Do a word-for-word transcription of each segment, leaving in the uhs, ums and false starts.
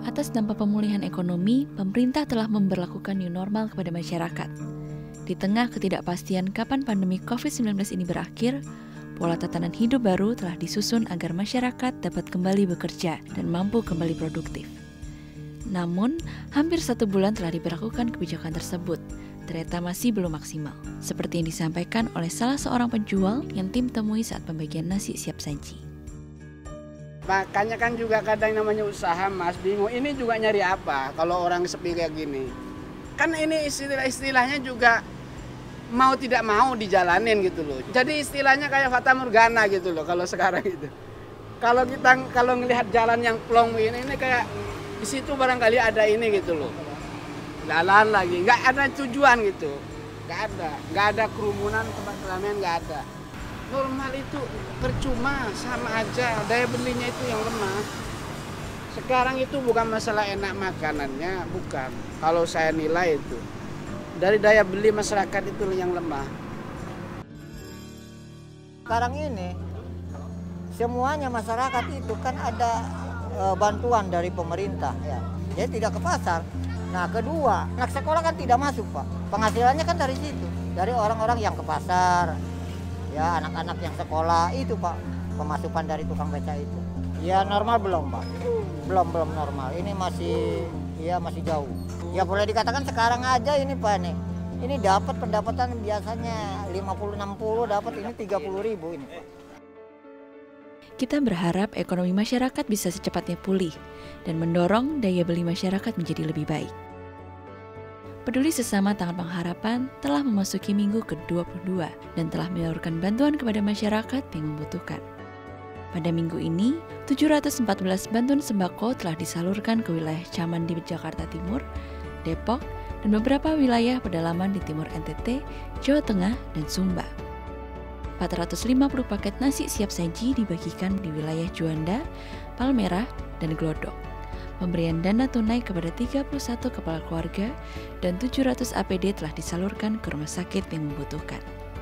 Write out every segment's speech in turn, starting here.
Atas nama pemulihan ekonomi, pemerintah telah memberlakukan new normal kepada masyarakat. Di tengah ketidakpastian kapan pandemi covid sembilan belas ini berakhir, pola tatanan hidup baru telah disusun agar masyarakat dapat kembali bekerja dan mampu kembali produktif. Namun, hampir satu bulan telah diberlakukan kebijakan tersebut, ternyata masih belum maksimal, seperti yang disampaikan oleh salah seorang penjual yang tim temui saat pembagian nasi siap saji. Makanya kan juga kadang namanya usaha, Mas, bingung ini juga nyari apa kalau orang sepi kayak gini. Kan ini istilah-istilahnya juga mau tidak mau dijalanin gitu loh. Jadi istilahnya kayak fata morgana gitu loh kalau sekarang itu. Kalau kita kalau ngelihat jalan yang plong ini, ini kayak di situ barangkali ada ini gitu loh. Jalan lagi, nggak ada tujuan gitu. Nggak ada, nggak ada kerumunan, tempat keramaian nggak ada. Normal itu percuma, sama aja, daya belinya itu yang lemah. Sekarang itu bukan masalah enak makanannya, bukan. Kalau saya nilai itu, dari daya beli masyarakat itu yang lemah. Sekarang ini, semuanya masyarakat itu kan ada e, bantuan dari pemerintah, ya. Jadi tidak ke pasar. Nah kedua, anak sekolah kan tidak masuk, Pak. Penghasilannya kan dari situ, dari orang-orang yang ke pasar. Ya anak-anak yang sekolah itu Pak, pemasukan dari tukang beca itu. Ya normal belum Pak, belum belum normal. Ini masih, ya masih jauh. Ya boleh dikatakan sekarang aja ini Pak nih. Ini dapat pendapatan biasanya lima puluh enam puluh, dapat ini tiga puluh ribu ini Pak. Kita berharap ekonomi masyarakat bisa secepatnya pulih dan mendorong daya beli masyarakat menjadi lebih baik. Peduli Sesama Tangan Pengharapan telah memasuki minggu ke dua puluh dua dan telah menyalurkan bantuan kepada masyarakat yang membutuhkan. Pada minggu ini, tujuh ratus empat belas bantuan sembako telah disalurkan ke wilayah Caman di Jakarta Timur, Depok, dan beberapa wilayah pedalaman di timur N T T, Jawa Tengah, dan Sumba. empat ratus lima puluh paket nasi siap saji dibagikan di wilayah Juanda, Palmerah, dan Glodok. Pemberian dana tunai kepada tiga puluh satu kepala keluarga dan tujuh ratus A P D telah disalurkan ke rumah sakit yang membutuhkan.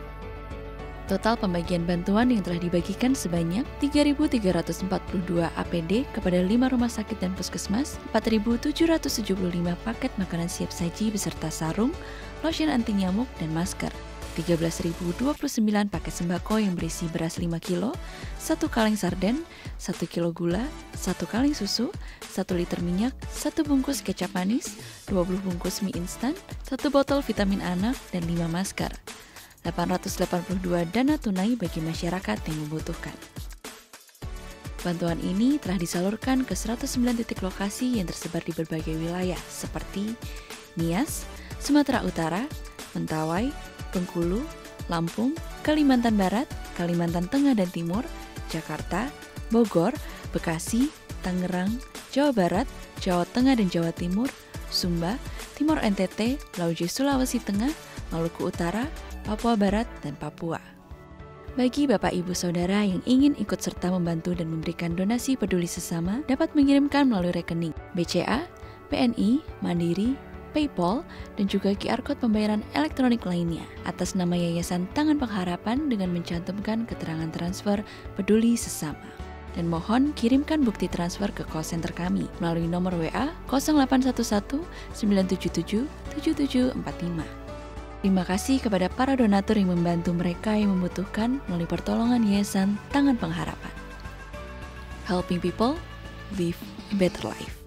Total pembagian bantuan yang telah dibagikan sebanyak tiga ribu tiga ratus empat puluh dua A P D kepada lima rumah sakit dan puskesmas, empat ribu tujuh ratus tujuh puluh lima paket makanan siap saji beserta sarung, lotion anti nyamuk, dan masker. tiga belas ribu dua puluh sembilan paket sembako yang berisi beras lima kilo, satu kaleng sarden, satu kilo gula, satu kaleng susu, satu liter minyak, satu bungkus kecap manis, dua puluh bungkus mie instan, satu botol vitamin anak, dan lima masker. delapan ratus delapan puluh dua dana tunai bagi masyarakat yang membutuhkan. Bantuan ini telah disalurkan ke seratus sembilan titik lokasi yang tersebar di berbagai wilayah seperti Nias, Sumatera Utara, Mentawai, Bengkulu, Lampung, Kalimantan Barat, Kalimantan Tengah dan Timur, Jakarta, Bogor, Bekasi, Tangerang, Jawa Barat, Jawa Tengah dan Jawa Timur, Sumba, Timor N T T, Lauji Sulawesi Tengah, Maluku Utara, Papua Barat, dan Papua. Bagi Bapak Ibu Saudara yang ingin ikut serta membantu dan memberikan donasi peduli sesama, dapat mengirimkan melalui rekening B C A, B N I, Mandiri, PayPal, dan juga Q R Code pembayaran elektronik lainnya atas nama Yayasan Tangan Pengharapan dengan mencantumkan keterangan transfer peduli sesama. Dan mohon kirimkan bukti transfer ke call center kami melalui nomor W A nol delapan satu satu sembilan tujuh tujuh tujuh tujuh empat lima. Terima kasih kepada para donatur yang membantu mereka yang membutuhkan melalui pertolongan Yayasan Tangan Pengharapan. Helping people live a better life.